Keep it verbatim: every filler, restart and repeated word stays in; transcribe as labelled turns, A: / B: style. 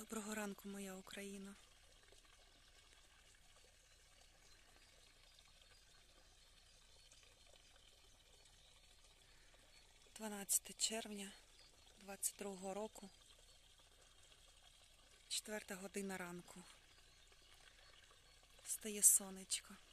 A: Доброго ранку, моя Україна. дванадцяте червня двадцять другого року, четверта година ранку. Встає сонечко.